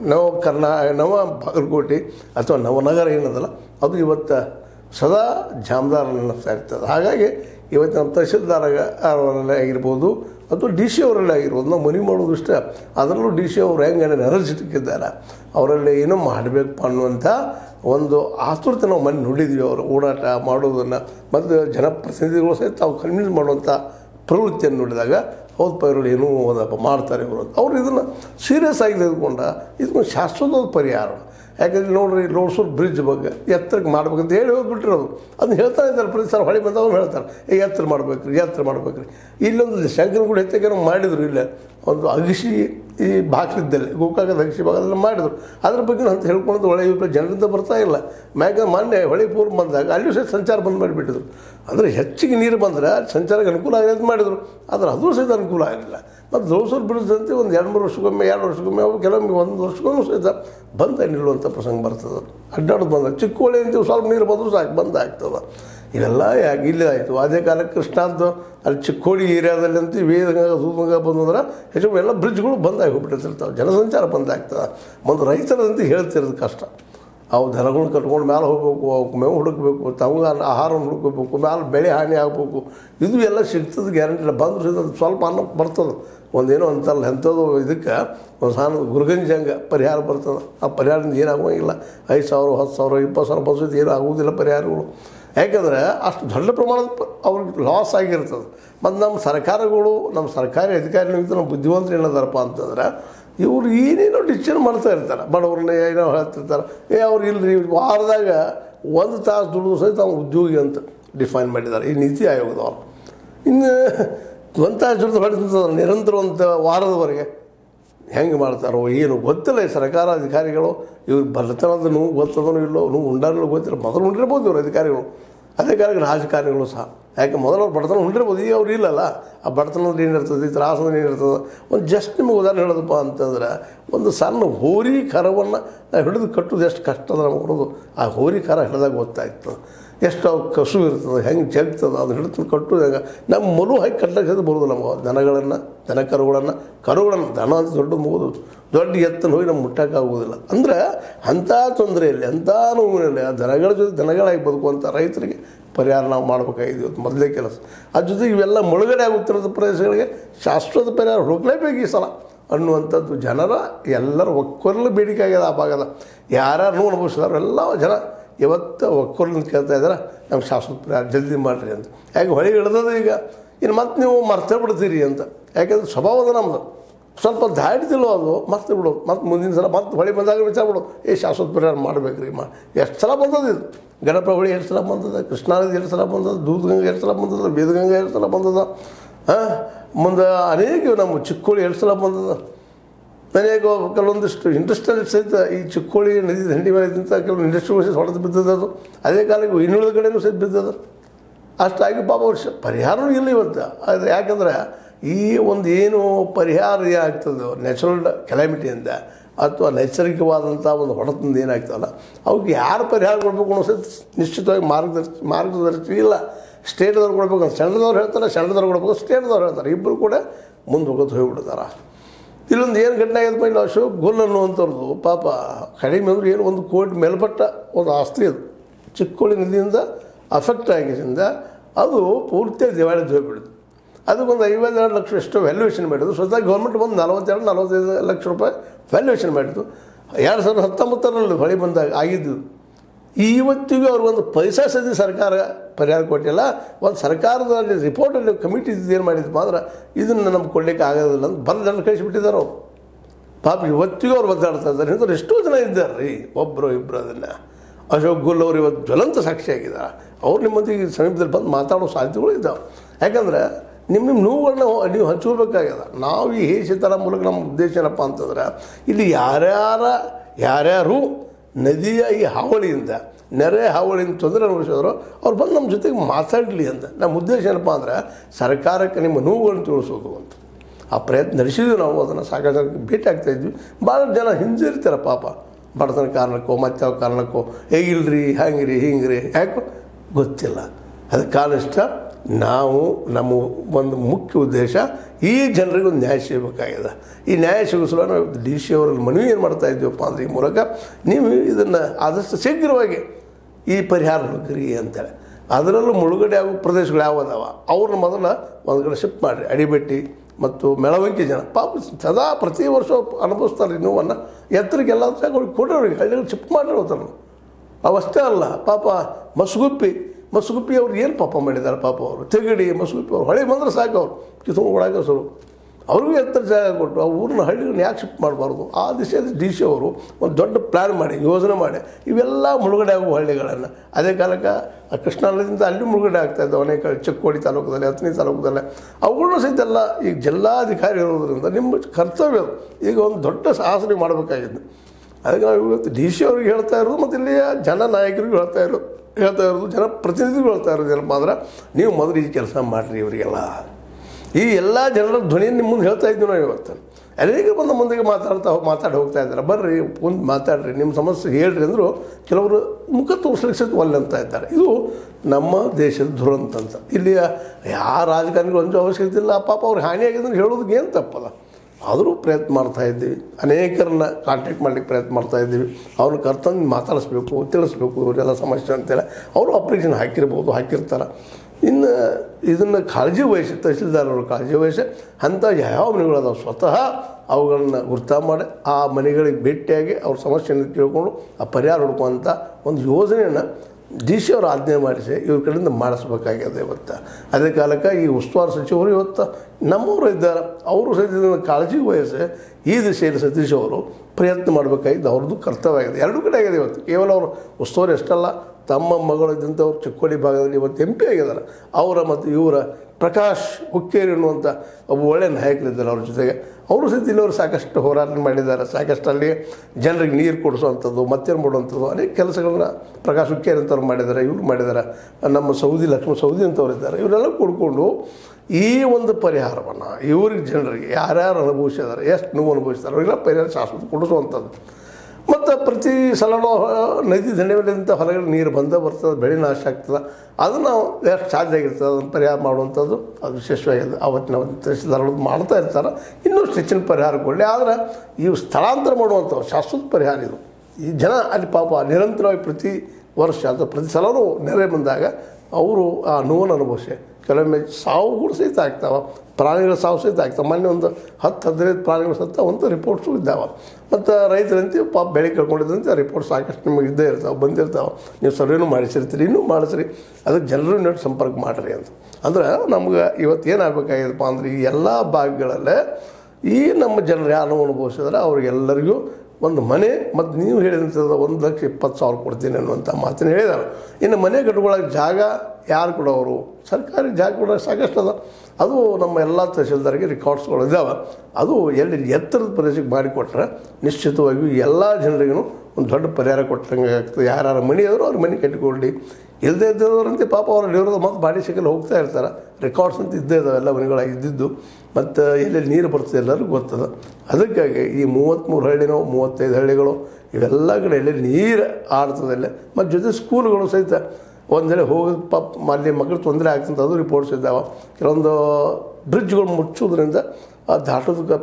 ನವ ಬಾಗಲಕೋಟೆ ಅಥವಾ ನವನಗರ ಏನದಲ್ಲ ಅದು ಇವತ್ತು ಸದಾ ಜಾಮದಾರ್ ಅನ್ನಿಸ್ತಾ ಇರ್ತದೆ. ಹಾಗಾಗಿ ಇವತ್ತು ನಮ್ಮ ತಹಶೀಲ್ದಾರ್ ಅವರಲ್ಲೇ ಆಗಿರ್ಬೋದು ಅಥವಾ DC ಅವರಲ್ಲೇ ಆಗಿರ್ಬೋದು ನಾವು ಮನೆ ಮಾಡೋದು ಇಷ್ಟ. ಅದರಲ್ಲೂ DC ಅವರು ಹೆಂಗೆ ಎನರ್ಜೆಟಿಕ್ಕಿದ್ದಾರೆ, ಅವರಲ್ಲಿ ಏನೋ ಮಾಡಬೇಕು ಅನ್ನುವಂಥ ಒಂದು ಆತುರತೆ ನಾವು ಮನೆ ನೋಡಿದ್ವಿ. ಅವರು ಓಡಾಟ ಮಾಡೋದನ್ನು ಮತ್ತು ಜನಪ್ರತಿನಿಧಿಗಳು ಸಹಿತ ತಾವು ಕನ್ವಿನ್ಸ್ ಮಾಡುವಂಥ ಪ್ರವೃತ್ತಿಯನ್ನು ನೋಡಿದಾಗ ಹೌದಪ್ಪ ಇವರು ಏನೂ ಓದಪ್ಪ ಮಾಡ್ತಾರೆ ಇವರು ಅಂತ ಅವ್ರು ಇದನ್ನು ಸೀರಿಯಸ್ ಆಗಿ ತೆಗೆದುಕೊಂಡ ಇದನ್ನು ಶಾಶ್ವತವಾದ ಪರಿಹಾರ. ಯಾಕಂದರೆ ನೋಡ್ರಿ ಲೋಡ್ಸೂರು ಬ್ರಿಡ್ಜ್ ಬಗ್ಗೆ ಎತ್ತರಕ್ಕೆ ಮಾಡ್ಬೇಕಂತ ಹೇಳಿ ಹೋಗ್ಬಿಟ್ಟಿರೋದು ಅದನ್ನು ಹೇಳ್ತಾ ಇದ್ದಾರೆ. ಪ್ರತಿ ಸಲ ಹೊಳೆ ಬಂದವ್ರು ಹೇಳ್ತಾರೆ ಎತ್ತರ ಮಾಡ್ಬೇಕ್ರಿ. ಇಲ್ಲೊಂದು ಶಂಕರಗುಡಿ ಹೆಚ್ಚಾಗೇನೋ ಮಾಡಿದರು, ಇಲ್ಲೇ ಒಂದು ಅಗಶಿ ಈ ಭಾಗದಲ್ಲಿ ಗೋಕಾಕದ ಅಗಶಿ ಭಾಗದಲ್ಲಿ ಮಾಡಿದರು. ಅದ್ರ ಬಗ್ಗೆ ಅಂತ ಹೇಳ್ಕೊಂಡು ಹೊಳೆ ಜನರಿಂದ ಬರ್ತಾ ಇಲ್ಲ. ಮೊನ್ನೆ ಹೊಳೆ ಪೂರ್ವ ಬಂದಾಗ ಅಲ್ಲಿಯೂ ಸಹಿತ ಸಂಚಾರ ಬಂದ್ ಮಾಡಿಬಿಟ್ಟಿದ್ರು. ಅಂದರೆ ಹೆಚ್ಚಿಗೆ ನೀರು ಬಂದರೆ ಅಲ್ಲಿ ಸಂಚಾರಕ್ಕೆ ಅನುಕೂಲ ಆಗಿದೆ ಅಂತ ಮಾಡಿದರು, ಆದರೆ ಅದು ಸಹಿತ ಅನುಕೂಲ ಆಗಲಿಲ್ಲ. ಮತ್ತು ಲೋಡ್ಸೂರು ಬ್ರಿಡ್ಜ್ ಅಂತ ಒಂದು 2-3 ವರ್ಷಕ್ಕೊಮ್ಮೆ 2 ವರ್ಷಕ್ಕೊಮ್ಮೆ ಅವು ಕೆಲವೊಮ್ಮೆ 1 ವರ್ಷಕ್ಕೊಮ್ಮೆ ಸಹಿತ ಬಂದ ನಿಲ್ಲುವಂಥ ಪ್ರಸಂಗ ಬರ್ತದೆ. ಅಡ್ಡಾಡೋದು ಬಂದಾಗ ಚಿಕ್ಕೋಳಿ ಅಂತೀವಿ, ಸ್ವಲ್ಪ ನೀರು ಬಂದರೂ ಸಾಕು ಬಂದ ಆಗ್ತದೆ. ಇವೆಲ್ಲ ಯಾಕೆ ಇಲ್ಲೇ ಆಯಿತು. ಅದೇ ಕಾಲಕ್ಕೆ ಕೃಷ್ಣಾದ್ದು ಅಲ್ಲಿ ಚಿಕ್ಕೋಡಿ ಏರಿಯಾದಲ್ಲಿ ಅಂತ ವೇದಗಂಗಾ ದೂದಗಂಗಾ ಬಂದ್ರೆ ಹೆಚ್ಚು ಎಲ್ಲ ಬ್ರಿಡ್ಜ್ಗಳು ಬಂದಾಗಿ ಹೋಗ್ಬಿಟ್ಟಿರ್ತಾವೆ, ಜನಸಂಚಾರ ಬಂದಾಗ್ತದೆ. ಒಂದು ರೈತರಂತ ಹೇಳ್ತಿರೋದು ಕಷ್ಟ. ಅವು ದನಗಳು ಕಟ್ಕೊಂಡು ಮೇಲೆ ಹೋಗ್ಬೇಕು, ಅವಕ್ಕೆ ಮೇವು ಹುಡುಕಬೇಕು, ತಮಗೆ ಆಹಾರವನ್ನು ಹುಡುಕಬೇಕು, ಮೇಲೆ ಬೆಳೆ ಹಾನಿ ಆಗಬೇಕು. ಇದು ಎಲ್ಲ ಸಿಗ್ತದೆ ಗ್ಯಾರಂಟಿ ಇಲ್ಲ. ಬಂದರೂ ಸಿಗ್ತದೆ, ಸ್ವಲ್ಪ ಅನ್ನ ಬರ್ತದೆ. ಒಂದೇನೋ ಅಂತಲ್ಲ ಎಂಥದ್ದು ಇದಕ್ಕೆ ಒಂದು ಸಣ್ಣ ಗುರುಗಂಜಂಗ ಪರಿಹಾರ ಬರ್ತದೆ. ಆ ಪರಿಹಾರದಿಂದ ಏನಾಗುವಂಗಿಲ್ಲ. 5,000 10,000 20,000 ಬರ್ತದೆ, ಏನೂ ಆಗುವುದಿಲ್ಲ ಪರಿಹಾರಗಳು. ಯಾಕೆಂದರೆ ಅಷ್ಟು ದೊಡ್ಡ ಪ್ರಮಾಣದ ಅವ್ರಿಗೆ ಲಾಸ್ ಆಗಿರ್ತದೆ. ಮತ್ತು ನಮ್ಮ ಸರ್ಕಾರಗಳು, ನಮ್ಮ ಸರ್ಕಾರಿ ಅಧಿಕಾರಿಗಳಿಗಿಂತ ನಮ್ಮ ಬುದ್ಧಿವಂತರು ಏನದಾರಪ್ಪ ಅಂತಂದ್ರೆ ಇವರು ಏನೇನೋ ಡಿಸಿಷನ್ ಮಾಡ್ತಾ ಇರ್ತಾರೆ. ಬಡವ್ರನ್ನ ಏನೋ ಹೇಳ್ತಿರ್ತಾರೆ, ಅವ್ರು ಇಲ್ಲರಿ ವಾರದಾಗ 1 ತಾಸು ದುಡಿದು ಸಹಿತ ಅವ್ನು ಉದ್ಯೋಗಿ ಅಂತ ಡಿಫೈನ್ ಮಾಡಿದ್ದಾರೆ ಈ ನೀತಿ ಆಯೋಗದವರು. ಇನ್ನು ದ್ವಂತಾಶ್ರದ ಹೊಡೆದ ನಿರಂತರ ಒಂದು ವಾರದವರೆಗೆ ಹೆಂಗೆ ಮಾಡ್ತಾರೋ ಏನು ಗೊತ್ತಿಲ್ಲ. ಈ ಸರ್ಕಾರ ಅಧಿಕಾರಿಗಳು ಇವ್ರು ಬರ್ತನದ ನೋವು ಗೊತ್ತದನೋ ಇಲ್ಲೋ, ನೋವು ಉಂಡಾರಗಳು ಗೊತ್ತಿಲ್ಲ. ಮೊದಲು ಉಂಡಿರ್ಬೋದು ಇವರು ಅಧಿಕಾರಿಗಳು ರಾಜಕಾರಣಿಗಳು ಸಹ. ಯಾಕೆ ಮೊದಲು ಅವ್ರು ಬಡತನ ಉಂಡಿರ್ಬೋದು, ಈಗ ಅವ್ರು ಇಲ್ಲಲ್ಲ. ಆ ಬಡತನದ ಏನಿರ್ತದೆ, ತ್ರಾಸದ ಏನಿರ್ತದೆ, ಒಂದು ಜಸ್ಟ್ ನಿಮಗೆ ಉದಾಹರಣೆ ಹೇಳೋದಪ್ಪ ಅಂತಂದ್ರೆ, ಒಂದು ಸಣ್ಣ ಹೋರಿ ಕರವನ್ನು ನಾವು ಹಿಡಿದು ಕಟ್ಟೋದು ಎಷ್ಟು ಕಷ್ಟ ಅದ ನಮ್ಗೆ ಕೊಡೋದು. ಆ ಹೋರಿ ಕರ ಹಿಡಿದಾಗ ಗೊತ್ತಾಯ್ತು ಎಷ್ಟು ಕಸು ಇರ್ತದೆ, ಹೆಂಗೆ ಜಗ್ತದೆ, ಅದು ಹಿಡಿದು ಕಟ್ಟೋದು ಹೆಂಗೆ. ನಮ್ಮ ಮಲು ಹಾಕಿ ಕಟ್ಟಕ್ಕೆ ಬರೋದು ನಮಗೆ ದನಗಳನ್ನು, ದನ ಕರುಗಳನ್ನು ದನ ಅಂತ ದೊಡ್ಡ ಮುಗಿದು ದೊಡ್ಡ ಎತ್ತನ ಹೋಗಿ ನಮ್ಗೆ ಮುಟ್ಟಕ್ಕಾಗೋದಿಲ್ಲ. ಅಂದರೆ ಅಂಥ ತೊಂದರೆಯಲ್ಲಿ, ಅಂಥ ನೋವಿನಲ್ಲಿ ಆ ದನಗಳ ಜೊತೆ ದನಗಳಾಗಿ ಬದುಕುವಂಥ ರೈತರಿಗೆ ಪರಿಹಾರ ನಾವು ಮಾಡಬೇಕಾಗಿದೆ ಮೊದಲೇ ಕೆಲಸ. ಅದ್ರ ಜೊತೆಗೆ ಇವೆಲ್ಲ ಮುಳುಗಡೆ ಆಗುತ್ತಿರೋದು ಪ್ರದೇಶಗಳಿಗೆ ಶಾಶ್ವತ ಪರಿಹಾರ ಹುಡುಕ್ಲೇಬೇಕು ಈ ಸಲ ಅನ್ನುವಂಥದ್ದು ಜನರ ಎಲ್ಲರ ಒಕ್ಕೊರಲು ಬೇಡಿಕೆ ಆಗ್ಯದ. ಆ ಭಾಗದ ಯಾರ್ಯಾರು ಅನುಭವಿಸಿದಾರೋ ಎಲ್ಲ ಜನ ಇವತ್ತು ಒಕ್ಕೊರಲಿನ ಕೇಳ್ತಾ ಇದ್ದಾರೆ, ನಮ್ಗೆ ಶಾಶ್ವತ ಪರಿಹಾರ ಜಲ್ದಿ ಮಾಡಿರಿ ಅಂತ. ಯಾಕೆ ಹೊಳೆ ಹಿಡ್ದದ ಈಗ, ಇನ್ನು ಮತ್ತೆ ನೀವು ಮರ್ತೇ ಬಿಡ್ತೀರಿ ಅಂತ. ಯಾಕೆಂದ್ರೆ ಸ್ವಭಾವದ ನಮ್ಮದು ಸ್ವಲ್ಪ ದಾಟಿದಿಲ್ಲೋ ಅದು ಮರ್ತು ಬಿಡೋದು. ಮತ್ತು ಮುಂದಿನ ಸಲ ಮತ್ತೆ ಹೊಳೆ ಬಂದಾಗ ವಿಚಾರ ಬಿಡೋದು, ಶಾಶ್ವತ ಪರಿಹಾರ ಮಾಡಬೇಕು ರೀ ಎಷ್ಟು ಸಲ ಬಂದದ ಇದು. ಗಣಪ ಹೊಳೆ ಎಷ್ಟು ಸಲ ಬಂದದ, ಕೃಷ್ಣಾ ನದಿ ಎಷ್ಟು ಸಲ ಬಂದದ, ದೂಧಗಂಗೆ ಎಷ್ಟು ಸಲ ಬಂದದ, ವೇದಗಂಗೆ ಎಷ್ಟು ಸಲ ಬಂದದ, ಮುಂದೆ ಅನೇಕ ನಮ್ಮ ಚಿಕ್ಕೋಳಿ ಎಷ್ಟು ಸಲ ಬಂದದ. ಅನೇಕ ಕೆಲವೊಂದಿಷ್ಟು ಇಂಡಸ್ಟ್ರಿಯಲ್ ಸಹಿತ ಈ ಚಿಕ್ಕೋಳಿ ನದಿ ದಂಡಿ ಮೇಲೆ ನಿಂತ ಕೆಲವೊಂದು ಇಂಡಸ್ಟ್ರಿಯಲ್ ಹೊಡೆದು ಬಿದ್ದದ್ದು. ಅದೇ ಕಾಲಕ್ಕೆ ಇನ್ನುಳಿದ ಕಡೆಯೂ ಸಹಿತ ಬಿದ್ದದ. ಅಷ್ಟಾಗಿ ಪಾಪ ವರ್ಷ ಪರಿಹಾರವೂ ಇಲ್ಲ ಇವತ್ತು. ಅದು ಯಾಕಂದ್ರೆ ಈ ಒಂದು ಏನು ಪರಿಹಾರ ಆಗ್ತದೋ ನ್ಯಾಚುರಲ್ ಕೆಲಾಮಿಟಿಯಿಂದ ಅಥವಾ ನೈಸರ್ಗಿಕವಾದಂಥ ಒಂದು ಹೊಡೆತದಿಂದ ಏನಾಗ್ತದಲ್ಲ, ಅವಕ್ಕೆ ಯಾರು ಪರಿಹಾರ ಕೊಡಬೇಕು ಅನ್ನೋ ಸಹಿತ ನಿಶ್ಚಿತವಾಗಿ ಮಾರ್ಗದರ್ಶಿ ಇಲ್ಲ. ಸ್ಟೇಟ್ದವ್ರು ಕೊಡ್ಬೇಕು, ಸೆಂಟ್ರದವ್ರು ಹೇಳ್ತಾರೆ, ಸೆಂಟ್ರದವ್ರು ಕೊಡ್ಬೇಕು, ಸ್ಟೇಟ್ದವ್ರು ಹೇಳ್ತಾರೆ. ಇಬ್ಬರು ಕೂಡ ಮುಂದೆ ಹೋಗೋದು ಹೋಗಿಬಿಡ್ತಾರೆ. ಇಲ್ಲೊಂದು ಏನು ಘಟನೆ ಆಗಿದಪ್ಪ, ಇಲ್ಲಿ ಅಶೋಕ್ ಗೋಲ್ ಅನ್ನುವಂಥವ್ರದ್ದು ಪಾಪ ಕಡಿಮೆ ಅಂದ್ರೆ ಏನು 1 ಕೋಟಿ ಮೇಲ್ಪಟ್ಟ ಒಂದು ಆಸ್ತಿ ಅದು ಚಿಕ್ಕೋಳಿ ನದಿಯಿಂದ ಅಫೆಕ್ಟ್ ಆಗಿದ್ದರಿಂದ ಅದು ಪೂರ್ತಿಯಾಗಿ ದಿವಾಳಿದ್ದು ಹೋಗಿಬಿಡ್ತು. ಅದಕ್ಕೊಂದು 52 ಲಕ್ಷ ಎಷ್ಟು ವ್ಯಾಲ್ಯೂಯೇಷನ್ ಮಾಡಿದ್ದು. ಸ್ವತಃ ಗೌರ್ಮೆಂಟ್ ಬಂದು 42-45 ಲಕ್ಷ ರೂಪಾಯಿ ವ್ಯಾಲ್ಯೂಯೇಷನ್ ಮಾಡಿದ್ದು 2019ರಲ್ಲಿ ಹೊಳೆ ಬಂದಾಗ ಆಗಿದ್ದು. ಇವತ್ತಿಗೂ ಅವ್ರಿಗೊಂದು ಪೈಸಾ ಸದ್ಯ ಸರ್ಕಾರ ಪರಿಹಾರ ಕೊಟ್ಟಿಲ್ಲ. ಒಂದು ಸರ್ಕಾರದಲ್ಲಿ ರಿಪೋರ್ಟಲ್ಲಿ ಕಮಿಟಿ ಏನು ಮಾಡಿದ್ದು ಮಾತ್ರ ಇದನ್ನು ನಮ್ಗೆ ಕೊಡಲಿಕ್ಕೆ ಆಗೋದಿಲ್ಲ ಅಂತ ಬರೆದು ಕಳಿಸಿಬಿಟ್ಟಿದ್ದಾರೆ ಅವರು. ಪಾಪ ಇವತ್ತಿಗೂ ಅವ್ರು ಒದ್ದಾಡ್ತಾ ಇದ್ದಾರೆ. ಇಂಥವ್ರು ಎಷ್ಟೋ ಜನ ಇದ್ದಾರೆ ರೀ, ಒಬ್ಬರು ಇಬ್ಬರು. ಅದನ್ನು ಅಶೋಕ್ ಗುಲ್ ಅವರು ಇವತ್ತು ಜ್ವಲಂತ ಸಾಕ್ಷಿಯಾಗಿದ್ದಾರೆ. ಅವ್ರು ನಿಮ್ಮೊಂದಿಗೆ ಸಮೀಪದಲ್ಲಿ ಬಂದು ಮಾತಾಡೋ ಸಾಧ್ಯತೆಗಳು ಇದ್ದಾವೆ. ಯಾಕಂದರೆ ನಿಮ್ಮ ನೋವುಗಳನ್ನ ನೀವು ಹಂಚ್ಕೋಬೇಕಾಗ್ಯದ. ನಾವು ಈ ಹೇಸಿತರ ಮೂಲಕ ನಮ್ಮ ಉದ್ದೇಶ ಏನಪ್ಪ ಅಂತಂದ್ರೆ, ಇಲ್ಲಿ ಯಾರ್ಯಾರು ನದಿಯ ಈ ಹಾವಳಿಯಿಂದ, ನೆರೆ ಹಾವಳಿಯಿಂದ ತೊಂದರೆ ಅನುಭವಿಸಿದ್ರು ಅವ್ರು ಬಂದು ನಮ್ಮ ಜೊತೆಗೆ ಮಾತಾಡಲಿ ಅಂತ. ನಮ್ಮ ಉದ್ದೇಶ ಏನಪ್ಪ ಅಂದ್ರೆ ಸರ್ಕಾರಕ್ಕೆ ನಿಮ್ಮ ನೋವುಗಳನ್ನು ತಿಳಿಸೋದು ಅಂತ. ಆ ಪ್ರಯತ್ನ ನಡೆಸಿದ್ವಿ ನಾವು. ಅದನ್ನು ಸಾಕಷ್ಟು ಭೇಟಿ ಆಗ್ತಾಯಿದ್ವಿ. ಭಾಳ ಜನ ಹಿಂದಿರ್ತಾರೆ ಪಾಪ, ಬಡತನ ಕಾರಣಕ್ಕೋ ಮತ್ತು ಯಾವ ಕಾರಣಕ್ಕೋ, ಹೇಗಿಲ್ರಿ ಹಂಗ್ರಿ ಹಿಂಗ್ರಿ ಯಾಕೋ ಗೊತ್ತಿಲ್ಲ. ಅದಕ್ಕೆ ಕಾರಣ ನಾವು ನಮ್ಮ ಒಂದು ಮುಖ್ಯ ಉದ್ದೇಶ ಈ ಜನರಿಗೆ ಒಂದು ನ್ಯಾಯ ಸಿಗಬೇಕಾಗಿದೆ. ಈ ನ್ಯಾಯ ಸಿಗಿಸಲು ನಾವು DC ಅವರಲ್ಲಿ ಮನವಿ ಏನು ಮಾಡ್ತಾ ಇದ್ದೀವಪ್ಪ ಅಂದರೆ, ಈ ಮೂಲಕ ನೀವು ಇದನ್ನು ಆದಷ್ಟು ಶೀಘ್ರವಾಗಿ ಈ ಪರಿಹಾರ ಹುಡುಕ್ರಿ ಅಂತೇಳಿ. ಅದರಲ್ಲೂ ಮುಳುಗಡೆ ಆಗೋ ಪ್ರದೇಶಗಳು ಯಾವುದಾವ ಅವ್ರನ್ನ ಮೊದಲು ಒಂದು ಕಡೆ ಶಿಫ್ಟ್ ಮಾಡಿರಿ. ಅಡಿಬೆಟ್ಟಿ ಮತ್ತು ಮೆಳವಂಕಿ ಜನ ಪಾಪ ಸದಾ ಪ್ರತಿ ವರ್ಷ ಅನುಭವಿಸ್ತಾರೆ ನೋವನ್ನು. ಎತ್ತರಿಗೆಲ್ಲ ಕೊಡೋರಿಗೆ ಹಳ್ಳಿಗಳು ಶಿಫ್ಟ್ ಮಾಡಿರ್ತಾರೆ. ಅವಷ್ಟೇ ಅಲ್ಲ, ಪಾಪ ಮಸ್ಗುಪ್ಪಿ ಅವ್ರು ಏನು ಪಾಪ ಮಾಡಿದ್ದಾರೆ. ಪಾಪ ಅವರು ತೆಗಡಿ ಮಸ್ಗುಪ್ಪಿ ಅವ್ರು ಹೊಳೆ ಬಂದ್ರೆ ಸಾಕು, ಅವ್ರು ಕಿತ್ಕೊಂಡು ಒಳಗೆ ಸರು ಅವ್ರಿಗೂ ಎತ್ತರ ಜಾಗ ಕೊಟ್ಟು ಆ ಊರಿನ ಹಳ್ಳಿಗಳನ್ನ ಯಾಕೆ ಶಿಫ್ಟ್ ಮಾಡಬಾರ್ದು. ಆ ದಿಶೆಯಲ್ಲಿ DC ಅವರು ಒಂದು ದೊಡ್ಡ ಪ್ಲ್ಯಾನ್ ಮಾಡಿ, ಯೋಜನೆ ಮಾಡಿ ಇವೆಲ್ಲ ಮುಳುಗಡೆ ಆಗುವ ಹಳ್ಳಿಗಳನ್ನು. ಅದೇ ಕಾಲಕ್ಕೆ ಆ ಕೃಷ್ಣಾ ನದಿಯಿಂದ ಅಲ್ಲಿ ಮುಳುಗಡೆ ಆಗ್ತಾಯಿದ್ದಾವೆ ಅನೇಕ ಚಿಕ್ಕೋಡಿ ತಾಲೂಕದಲ್ಲಿ, ಹತ್ತನೇ ತಾಲೂಕದಲ್ಲಿ. ಅವುಗಳನ್ನ ಸಹಿತ ಎಲ್ಲ ಈಗ ಜಿಲ್ಲಾಧಿಕಾರಿ ಇರೋದ್ರಿಂದ ನಿಮ್ಮ ಕರ್ತವ್ಯ ಈಗ ಒಂದು ದೊಡ್ಡ ಸಾಹಸನೆ ಮಾಡಬೇಕಾಗಿದ್ದು. ಅದಕ್ಕೆ ನಾವು ಇವತ್ತು DC ಅವ್ರಿಗೆ ಹೇಳ್ತಾ ಇರೋದು, ಮತ್ತು ಇಲ್ಲಿಯ ಜನ ನಾಯಕರಿಗೂ ಹೇಳ್ತಾ ಇರೋದು, ಜನಪ್ರತಿನಿಧಿಗಳು ಹೇಳ್ತಾ ಇರೋದು ಏನಪ್ಪ ಅಂದ್ರೆ, ನೀವು ಮೊದಲು ಈ ಕೆಲಸ ಮಾಡಿರಿ. ಇವರಿಗೆಲ್ಲ ಈ ಎಲ್ಲ ಜನರ ಧ್ವನಿಯನ್ನು ನಿಮ್ಮ ಮುಂದೆ ಹೇಳ್ತಾ ಇದ್ದೀವಿ ನಾವು ಇವತ್ತು. ಅನೇಕ ಬಂದು ಮುಂದೆಗೆ ಮಾತಾಡಿ ಹೋಗ್ತಾ ಇದ್ದಾರೆ. ಬರ್ರಿ ಮುಂದೆ ಮಾತಾಡ್ರಿ, ನಿಮ್ಮ ಸಮಸ್ಯೆ ಹೇಳ್ರಿ ಅಂದರು. ಕೆಲವರು ಮುಖ ತೋರಿಸ್ಲಿಕ್ಕೆ ಸಹಿತ ಒಲ್ಲೆ ಅಂತ ಇದ್ದಾರೆ. ಇದು ನಮ್ಮ ದೇಶದ ದುರಂತ ಅಂತ. ಇಲ್ಲಿ ಯಾವ ರಾಜಕಾರಣಿಗಳು ಒಂದು ಅವಶ್ಯಕತೆ ಇಲ್ಲ. ಪಾಪ ಅವ್ರಿಗೆ ಹಾನಿಯಾಗಿದ್ರೆ ಹೇಳೋದಕ್ಕೆ ಏನು ತಪ್ಪಲ್ಲ. ಆದರೂ ಪ್ರಯತ್ನ ಮಾಡ್ತಾಯಿದ್ದೀವಿ. ಅನೇಕರನ್ನ ಕಾಂಟ್ಯಾಕ್ಟ್ ಮಾಡಲಿಕ್ಕೆ ಪ್ರಯತ್ನ ಮಾಡ್ತಾಯಿದ್ದೀವಿ. ಅವ್ರನ್ನ ಕರ್ತಂದು ಮಾತಾಡಿಸ್ಬೇಕು, ತಿಳಿಸ್ಬೇಕು ಇವರೆಲ್ಲ ಸಮಸ್ಯೆ ಅಂತೇಳಿ. ಅವರು ಅಪ್ಲಿಕೇಶನ್ ಹಾಕಿರ್ತಾರೆ. ಇನ್ನು ಇದನ್ನು ಕಾಳಜಿ ವಹಿಸಿ ತಹಸೀಲ್ದಾರವರು ಕಾಳಜಿ ವಹಿಸಿ ಅಂಥ ಯಾವ ಮನೆಗಳದಾವೆ ಸ್ವತಃ ಅವುಗಳನ್ನ ಗುರ್ತ ಮಾಡಿ ಆ ಮನೆಗಳಿಗೆ ಭೇಟಿಯಾಗಿ ಅವ್ರ ಸಮಸ್ಯೆಯನ್ನು ತಿಳ್ಕೊಂಡು ಆ ಪರಿಹಾರ ಹುಡುಕುವಂಥ ಒಂದು ಯೋಜನೆಯನ್ನು DC ಅವರು ಆಜ್ಞೆ ಮಾಡಿಸಿ ಇವ್ರ ಕಡೆಯಿಂದ ಮಾಡಿಸ್ಬೇಕಾಗ್ಯದ ಇವತ್ತು. ಅದೇ ಕಾಲಕ್ಕೆ ಈ ಉಸ್ತುವಾರಿ ಸಚಿವರು ಇವತ್ತು ನಮ್ಮವರು ಇದ್ದಾರೆ. ಅವರು ಸಹಿತ ಕಾಳಜಿ ವಹಿಸಿ ಈ ದಿಶೆಯಲ್ಲಿ ಸತೀಶ್ ಅವರು ಪ್ರಯತ್ನ ಮಾಡಬೇಕಾಗಿದ್ದು ಅವ್ರದ್ದು ಕರ್ತವ್ಯ ಆಗಿದೆ. ಎರಡೂ ಕಡೆ ಆಗಿದೆ ಇವತ್ತು. ಕೇವಲ ಅವರು ಉಸ್ತುವಾರಿ ಅಷ್ಟಲ್ಲ, ತಮ್ಮ ಮಗಳಿದ್ದಂಥವ್ರು ಚಿಕ್ಕೋಡಿ ಭಾಗದಲ್ಲಿ ಇವತ್ತು ಎಂ ಪಿ ಆಗಿದ್ದಾರೆ. ಅವರ ಮತ್ತು ಇವರ ಪ್ರಕಾಶ್ ಹುಕ್ಕೇರಿ ಅನ್ನುವಂಥ ಒಬ್ಬ ಒಳ್ಳೆಯ ನಾಯಕರಿದ್ದಾರೆ. ಅವ್ರ ಜೊತೆಗೆ ಅವರು ಸಹಿತ ಇಲ್ಲಿವರು ಸಾಕಷ್ಟು ಹೋರಾಟ ಮಾಡಿದ್ದಾರೆ. ಸಾಕಷ್ಟು ಅಲ್ಲಿ ಜನರಿಗೆ ನೀರು ಕೊಡಿಸುವಂಥದ್ದು, ಮತ್ತೇನು ಮಾಡುವಂಥದ್ದು ಅನೇಕ ಕೆಲಸಗಳನ್ನ ಪ್ರಕಾಶ್ ಹುಕ್ಕೇರಿ ಅಂತವ್ರು ಮಾಡಿದ್ದಾರೆ. ಇವ್ರು ಮಾಡಿದ್ದಾರೆ. ನಮ್ಮ ಲಕ್ಷ್ಮಣ ಸೌದಿ ಅಂತವ್ರು ಇದ್ದಾರೆ. ಇವರೆಲ್ಲ ಕೂಡ್ಕೊಂಡು ಈ ಒಂದು ಪರಿಹಾರವನ್ನು ಇವ್ರಿಗೆ ಜನರಿಗೆ ಯಾರ್ಯಾರು ಅನುಭವಿಸಿದ್ದಾರೆ, ಎಷ್ಟು ನೋವು ಅನುಭವಿಸ್ತಾರೆ ಅವರಿಗೆಲ್ಲ ಪರಿಹಾರ ಶಾಶ್ವತ ಕೊಡಿಸುವಂಥದ್ದು. ಮತ್ತು ಪ್ರತಿ ಸಲನೂ ನದಿ ದಂಡೆ ಮೇಲಿಂದ ಹೊಲಗಳ ನೀರು ಬರ್ತದೆ, ಬೆಳೆ ನಾಶ ಆಗ್ತದೆ. ಅದನ್ನು ನಾವು ಎಷ್ಟು ಸಾಧ್ಯ ಆಗಿರ್ತದೆ ಅದನ್ನು ಪರಿಹಾರ ಮಾಡುವಂಥದ್ದು ಅದು ವಿಶೇಷವಾಗಿದೆ. ಅವತ್ತಿನ ಒಂದು ತಹಸೀಲ್ದಾರ್ಗಳು ಮಾಡ್ತಾ ಇರ್ತಾರೆ. ಇನ್ನಷ್ಟು ಹೆಚ್ಚಿನ ಪರಿಹಾರ ಕೊಡಲಿ. ಆದರೆ ಇವು ಸ್ಥಳಾಂತರ ಮಾಡುವಂಥವು ಶಾಶ್ವತ ಪರಿಹಾರ ಇದು. ಈ ಜನ ಅಲ್ಲಿ ಪಾಪ ನಿರಂತರವಾಗಿ ಪ್ರತಿ ವರ್ಷ ಅಥವಾ ಪ್ರತಿ ಸಲವೂ ನೆರೆ ಬಂದಾಗ ಅವರು ಆ ನೋವನ್ನು ಅನುಭವಿಸಿ ಕೆಲವೊಮ್ಮೆ ಸಾವುಗಳು ಸಹಿತ ಆಗ್ತಾವೆ, ಪ್ರಾಣಿಗಳ ಸಾವು ಸಹಿತ ಆಗ್ತಾವೆ. ಮೊನ್ನೆ ಒಂದು 10-15 ಪ್ರಾಣಿಗಳು ಸತ್ತ ಒಂದು ರಿಪೋರ್ಟ್ಸು ಇದ್ದಾವೆ. ಮತ್ತು ರೈತರಂತೆ ಪಾಪ ಬೆಳೆ ಕಳ್ಕೊಂಡಿದ್ದಂತೆ ರಿಪೋರ್ಟ್ ಸಾಕಷ್ಟು ನಿಮಗೆ ಇದ್ದೇ ಇರ್ತಾವೆ, ಬಂದಿರ್ತಾವೆ. ನೀವು ಸರ್ವೇನೂ ಮಾಡಿಸಿರ್ತೀರಿ, ಇನ್ನೂ ಮಾಡಿಸ್ರಿ, ಅದಕ್ಕೆ ಜನರು ನೋಡಿ ಸಂಪರ್ಕ ಮಾಡಿರಿ ಅಂತ. ಅಂದ್ರೆ ನಮ್ಗೆ ಇವತ್ತು ಏನಾಗಬೇಕಾಗಿದೆಪ್ಪ ಅಂದರೆ ಈ ಎಲ್ಲ ಭಾಗಗಳಲ್ಲೇ ಈ ನಮ್ಮ ಜನರು ಯಾರು ಅನುಭವಿಸಿದ್ರೆ ಅವ್ರಿಗೆಲ್ಲರಿಗೂ ಒಂದು ಮನೆ ಮತ್ತು ನೀವು ಹೇಳಿದಂಥದ್ದು 1,20,000 ಕೊಡ್ತೀನಿ ಅನ್ನುವಂಥ ಮಾತನ್ನು ಹೇಳಿದ್ದಾರೆ. ಇನ್ನು ಮನೆ ಕಟ್ಕೊಳ್ಳೋಕೆ ಜಾಗ ಯಾರು ಕೊಡೋರು? ಸರ್ಕಾರಿ ಜಾಗ ಕೊಡೋಕೆ ಸಾಕಷ್ಟು ಅದ. ಅದು ನಮ್ಮ ಎಲ್ಲ ತಹಸೀಲ್ದಾರಿಗೆ ರೆಕಾರ್ಡ್ಸ್ಗಳು ಇದ್ದಾವೆ. ಅದು ಎಲ್ಲಿ ಎತ್ತರದ ಪ್ರದೇಶಕ್ಕೆ ಮಾಡಿಕೊಟ್ರೆ ನಿಶ್ಚಿತವಾಗಿಯೂ ಎಲ್ಲ ಜನರಿಗೂ ಒಂದು ದೊಡ್ಡ ಪರಿಹಾರ ಕೊಟ್ಟಂಗೆ ಆಗ್ತದೆ. ಯಾರು ಮನೆ ಆದರೂ ಅವ್ರ ಮನೆ ಕಟ್ಟಿಕೊಳ್ಳಿ. ಇಲ್ಲದೇ ಇದ್ದವರಂತೆ ಪಾಪ ಅವ್ರು ಇರೋದು ಮತ್ತು ಬಾಡಿ ಸಿಕ್ಕಲ್ಲಿ ಹೋಗ್ತಾ ಇರ್ತಾರೆ. ರೆಕಾರ್ಡ್ಸ್ ಅಂತ ಇದ್ದೇ ಇದ್ದಾವೆ ಎಲ್ಲ ಮನೆಗಳಾಗಿ ಇದ್ದಿದ್ದು. ಮತ್ತು ಎಲ್ಲೆಲ್ಲಿ ನೀರು ಬರ್ತದೆ ಎಲ್ಲರಿಗೂ ಗೊತ್ತದ. ಅದಕ್ಕಾಗಿ ಈ 33 ಹಳ್ಳಿನೋ 35 ಹಳ್ಳಿಗಳು ಇವೆಲ್ಲ ಕಡೆ ಎಲ್ಲೆಲ್ಲಿ ನೀರು ಆಡ್ತದಲ್ಲೇ ಮತ್ತು ಜೊತೆ ಸ್ಕೂಲ್ಗಳು ಸಹಿತ ಒಂದೆಡೆ ಹೋಗೋದು ಪಾಪ ಅಲ್ಲಿ ಮಕ್ಕಳು ತೊಂದರೆ ಆಗ್ತಂತ ಅದು ರಿಪೋರ್ಟ್ಸ್ ಇದ್ದಾವೆ. ಕೆಲವೊಂದು ಬ್ರಿಡ್ಜ್ಗಳು ಮುಚ್ಚೋದ್ರಿಂದ ದಾಟೋದಕ್ಕೆ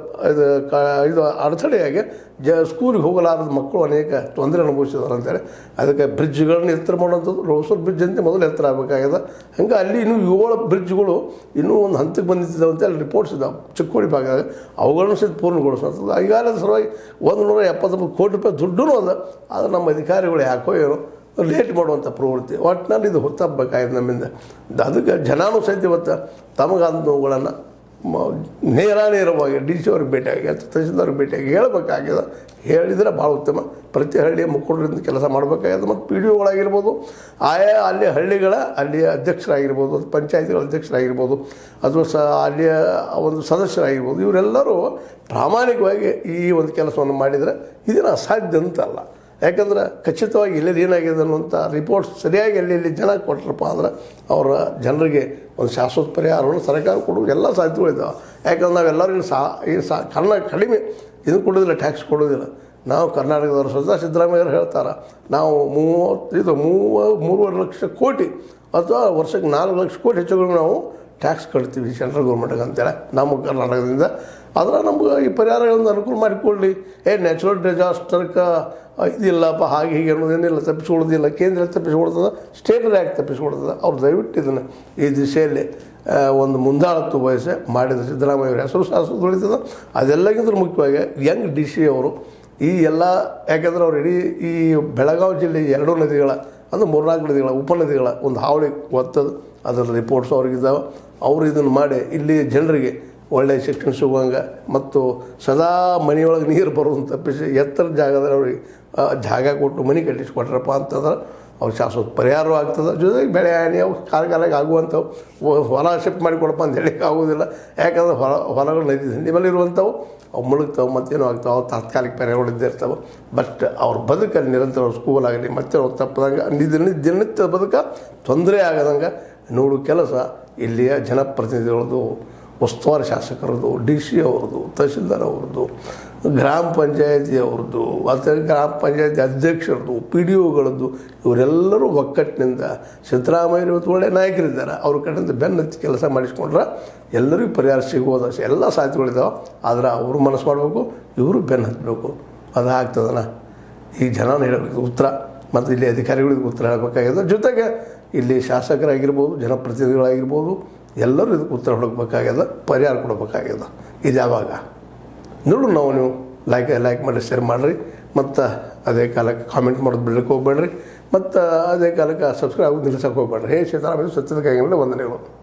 ಇದು ಅಡೆತಡೆಯಾಗಿ ಸ್ಕೂಲಿಗೆ ಹೋಗಲಾರದ ಮಕ್ಕಳು ಅನೇಕ ತೊಂದರೆ ಅನುಭವಿಸಿದಾರೆ ಅಂತೇಳಿ ಅದಕ್ಕೆ ಬ್ರಿಡ್ಜ್ಗಳನ್ನ ಎತ್ತರ ಮಾಡುವಂಥದ್ದು. ರೋಸೂರು ಬ್ರಿಡ್ಜ್ ಅಂತ ಮೊದಲು ಎತ್ತರ ಆಗಬೇಕಾಗ್ಯದ. ಹಂಗೆ ಅಲ್ಲಿ ಇನ್ನೂ 7 ಬ್ರಿಡ್ಜ್ಗಳು ಇನ್ನೂ ಒಂದು ಹಂತಕ್ಕೆ ಬಂದಿದ್ದಾವೆ ಅಂತ ಅಲ್ಲಿ ರಿಪೋರ್ಟ್ಸ್ ಇದ್ದಾವೆ ಚಿಕ್ಕೋಡಿ ಭಾಗದಾಗ. ಅವುಗಳನ್ನು ಸಹಿತ ಪೂರ್ಣಗೊಳಿಸುವಂಥದ್ದು. ಈಗಾಗಲೇ ಸಲುವಾಗಿ 179 ಕೋಟಿ ರೂಪಾಯಿ ದುಡ್ಡೂ ಅದ. ಆದರೆ ನಮ್ಮ ಅಧಿಕಾರಿಗಳು ಯಾಕೋ ಏನೋ ಲೇಟ್ ಮಾಡುವಂಥ ಪ್ರವೃತ್ತಿ. ಒಟ್ಟಿನಲ್ಲಿ ಇದು ಹೊತ್ತಬೇಕಾಗಿದೆ ನಮ್ಮಿಂದ. ಅದಕ್ಕೆ ಜನನೂ ಸಹಿತ ಇವತ್ತು ತಮಗಾದ ನೋವುಗಳನ್ನು ನೇರವಾಗಿ ಡಿ ಸಿ ಅವ್ರಿಗೆ ಭೇಟಿಯಾಗಿ ಅಥವಾ ತಹಸೀಲ್ದಾರ್ಗೆ ಭೇಟಿಯಾಗಿ ಹೇಳಬೇಕಾಗಿದೆ. ಹೇಳಿದರೆ ಭಾಳ ಉತ್ತಮ. ಪ್ರತಿ ಹಳ್ಳಿಯ ಮುಖಂಡರಿಂದ ಕೆಲಸ ಮಾಡಬೇಕಾಗಿದೆ. ಮತ್ತು ಪಿ ಡಿ ಒಗಳಾಗಿರ್ಬೋದು, ಆಯಾ ಅಲ್ಲಿ ಹಳ್ಳಿಗಳ ಅಲ್ಲಿಯ ಅಧ್ಯಕ್ಷರಾಗಿರ್ಬೋದು, ಪಂಚಾಯತಿಗಳ ಅಧ್ಯಕ್ಷರಾಗಿರ್ಬೋದು, ಅಥವಾ ಅಲ್ಲಿಯ ಒಂದು ಸದಸ್ಯರಾಗಿರ್ಬೋದು, ಇವರೆಲ್ಲರೂ ಪ್ರಾಮಾಣಿಕವಾಗಿ ಈ ಒಂದು ಕೆಲಸವನ್ನು ಮಾಡಿದರೆ ಇದನ್ನು ಅಸಾಧ್ಯ ಅಂತಲ್ಲ. ಯಾಕಂದ್ರೆ ಖಚಿತವಾಗಿ ಎಲ್ಲೆಲ್ಲಿ ಏನಾಗಿದೆ ಅನ್ನುವಂಥ ರಿಪೋರ್ಟ್ಸ್ ಸರಿಯಾಗಿ ಎಲ್ಲೆಲ್ಲಿ ಜನ ಕೊಟ್ಟರಪ್ಪ ಅಂದ್ರೆ ಅವರ ಜನರಿಗೆ ಒಂದು ಶಾಶ್ವತ ಪರಿಹಾರವನ್ನು ಸರ್ಕಾರ ಕೊಡೋದು ಎಲ್ಲ ಸಾಧ್ಯತೆಗಳಿದ್ದಾವೆ. ಯಾಕಂದ್ರೆ ನಾವೆಲ್ಲರಿಗೂ ಕಡಿಮೆ ಇದು ಕೊಡೋದಿಲ್ಲ, ಟ್ಯಾಕ್ಸ್ ಕೊಡೋದಿಲ್ಲ. ನಾವು ಕರ್ನಾಟಕದವರು ಸ್ವತಃ ಸಿದ್ದರಾಮಯ್ಯರು ಹೇಳ್ತಾರೆ, ನಾವು 3.5 ಲಕ್ಷ ಕೋಟಿ ಅಥವಾ ವರ್ಷಕ್ಕೆ 4 ಲಕ್ಷ ಕೋಟಿ ಹೆಚ್ಚು ನಾವು ಟ್ಯಾಕ್ಸ್ ಕಟ್ತೀವಿ ಸೆಂಟ್ರಲ್ ಗೌರ್ಮೆಂಟ್ಗೆ ಅಂತೇಳಿ ನಮ್ಮ ಕರ್ನಾಟಕದಿಂದ. ಆದರೆ ನಮ್ಗೆ ಈ ಪರಿಹಾರಗಳನ್ನು ಅನುಕೂಲ ಮಾಡಿಕೊಳ್ಳಿ. ನ್ಯಾಚುರಲ್ ಡಿಸಾಸ್ಟರ್ಗೆ ಇದಿಲ್ಲಪ್ಪ ಹಾಗೆ ಹೀಗೆ ಅನ್ನೋದೇನಿಲ್ಲ, ತಪ್ಪಿಸ್ಕೊಳ್ಳೋದಿಲ್ಲ. ಕೇಂದ್ರ ತಪ್ಪಿಸ್ಕೊಳ್ತದೆ, ಸ್ಟೇಟ್ ಯಾಕೆ ತಪ್ಪಿಸ್ಕೊಳ್ತದೆ? ಅವ್ರು ದಯವಿಟ್ಟು ಇದನ್ನು ಈ ದಿಶೆಯಲ್ಲಿ ಒಂದು ಮುಂದಾಳತ್ವ ವಹಿಸಿ ಮಾಡಿದ ಸಿದ್ದರಾಮಯ್ಯವ್ರ ಹೆಸರು ಶಾಸಕ ಉಳಿತದೆ. ಅದೆಲ್ಲಕ್ಕಿಂತ ಮುಖ್ಯವಾಗಿ ಯಂಗ್ ಡಿ ಸಿ ಅವರು ಈ ಎಲ್ಲ, ಯಾಕೆಂದ್ರೆ ಅವ್ರು ಇಡೀ ಈ ಬೆಳಗಾವಿ ಜಿಲ್ಲೆ 2 ನದಿಗಳ ಅಂದರೆ 3-4 ನದಿಗಳ ಉಪನದಿಗಳ ಒಂದು ಹಾವಳಿ ಗೊತ್ತದು. ಅದರ ರಿಪೋರ್ಟ್ಸ್ ಅವ್ರಿಗಿದ್ದಾವೆ. ಅವರು ಇದನ್ನು ಮಾಡಿ ಇಲ್ಲಿ ಜನರಿಗೆ ಒಳ್ಳೆಯ ಶಿಕ್ಷಣ ಸಿಗುವಂಗೆ ಮತ್ತು ಸದಾ ಮನೆಯೊಳಗೆ ನೀರು ಬರೋದನ್ನು ತಪ್ಪಿಸಿ ಎತ್ತರ ಜಾಗದಲ್ಲಿ ಅವ್ರಿಗೆ ಜಾಗ ಕೊಟ್ಟು ಮನೆ ಕಟ್ಟಿಸ್ಕೊಟ್ರಪ್ಪ ಅಂತಂದ್ರೆ ಅವ್ರು ಶಾಶ್ವತ ಪರಿಹಾರವೂ ಆಗ್ತದೆ. ಜೊತೆಗೆ ಬೆಳೆ ಹಾನಿ ಅವು ಕಾಲಕಾಲಕ್ಕೆ ಆಗುವಂಥವು. ಹೊಲ ಶಿಫ್ಟ್ ಮಾಡಿಕೊಡಪ್ಪ ಅಂತ ಹೇಳಿಕ್ಕೆ ಆಗೋದಿಲ್ಲ. ಯಾಕಂದ್ರೆ ಹೊಲಗಳು ನದಿ ದಂಡಿ ಮೇಲೆ ಇರುವಂಥವು ಅವು ಮುಳುಗ್ತಾವೆ, ಮತ್ತೇನೋ ಆಗ್ತಾವೆ. ಅವು ತಾತ್ಕಾಲಿಕ ಪರಿಹಾರಗಳು ಇದ್ದೇ ಇರ್ತಾವೆ. ಬಟ್ ಅವ್ರ ಬದುಕಲ್ಲಿ ನಿರಂತರ ಸ್ಕೂಲ್ ಆಗಲಿ ಮತ್ತೆ ಅವ್ರು ತಪ್ಪದಂಗೆ ದಿನನಿತ್ಯ ಬದುಕ ತೊಂದರೆ ಆಗದಂಗೆ ನೋಡು ಕೆಲಸ ಇಲ್ಲಿಯ ಜನಪ್ರತಿನಿಧಿಗಳದ್ದು, ಉಸ್ತುವಾರಿ ಶಾಸಕರದ್ದು, ಡಿ ಸಿ ಅವ್ರದ್ದು, ತಹಸೀಲ್ದಾರ್ ಅವ್ರದ್ದು, ಗ್ರಾಮ ಪಂಚಾಯತಿ ಅವ್ರದ್ದು, ಮತ್ತು ಗ್ರಾಮ ಪಂಚಾಯತಿ ಅಧ್ಯಕ್ಷರದ್ದು, ಪಿ ಡಿ ಒಗಳದ್ದು, ಇವರೆಲ್ಲರೂ ಒಕ್ಕಟ್ಟಿನಿಂದ ಸಿದ್ದರಾಮಯ್ಯ ಇವತ್ತು ಒಳ್ಳೆಯ ನಾಯಕರಿದ್ದಾರೆ. ಅವ್ರ ಕಡೆಯಿಂದ ಬೆನ್ನತ್ತಿ ಕೆಲಸ ಮಾಡಿಸ್ಕೊಂಡ್ರೆ ಎಲ್ಲರಿಗೂ ಪರಿಹಾರ ಸಿಗುವುದು ಎಲ್ಲ ಸಾಧ್ಯತೆಗಳಿದ್ದಾವೆ. ಆದರೆ ಅವರು ಮನಸ್ಸು ಮಾಡಬೇಕು, ಇವರು ಬೆನ್ನು ಹತ್ತಬೇಕು. ಅದು ಆಗ್ತದನ ಈ ಜನನ ಹೇಳಬೇಕು ಉತ್ತರ. ಮತ್ತು ಇಲ್ಲಿ ಅಧಿಕಾರಿಗಳಿಗೆ ಉತ್ತರ ಹೇಳಬೇಕಾಗಿದೆ. ಜೊತೆಗೆ ಇಲ್ಲಿ ಶಾಸಕರಾಗಿರ್ಬೋದು, ಜನಪ್ರತಿನಿಧಿಗಳಾಗಿರ್ಬೋದು, ಎಲ್ಲರೂ ಇದಕ್ಕೆ ಉತ್ತರ ಹುಡುಕಬೇಕಾಗ್ಯದ, ಪರಿಹಾರ ಕೊಡಬೇಕಾಗ್ಯದ. ಇದು ಯಾವಾಗ ನೋಡು ನೀವು ಲೈಕ್ ಮಾಡಿ, ಶೇರ್ ಮಾಡಿರಿ. ಮತ್ತು ಅದೇ ಕಾಲಕ್ಕೆ ಕಾಮೆಂಟ್ ಮಾಡೋದು ಬಿಡಕ್ಕೆ ಹೋಗ್ಬೇಡ್ರಿ. ಮತ್ತು ಅದೇ ಕಾಲಕ್ಕೆ ಸಬ್ಸ್ಕ್ರೈಬ್ ಆಗೋದು ನಿಲ್ಲಿಸಕ್ಕೆ ಹೋಗ್ಬೇಡ್ರಿ. ಸಿದ್ದರಾಮಯ್ಯ ಸತ್ಯದ ಕೈಗಳಲ್ಲಿ ವಂದನೆಗಳು.